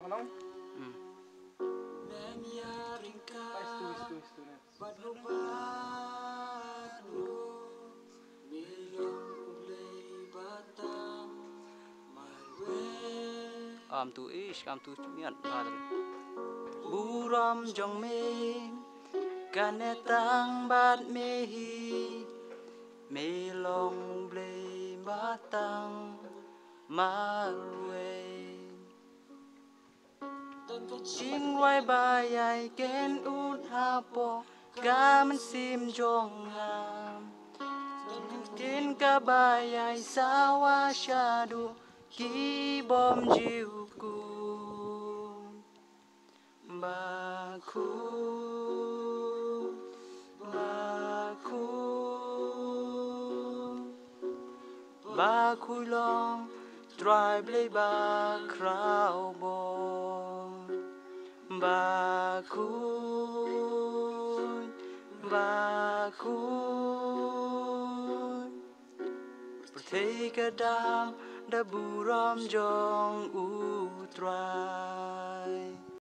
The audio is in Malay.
Anong? Istu na. Tu ish am tu mian padre buram jong me kanetang bat mehi me long ble batang marwe chim wai bayai ken ut hapo gaman sim jong ngam tin ka bayai sawa shadu ki bom jiuku baku baku long drive play ba crowd bom baku take a down the buram jong utrai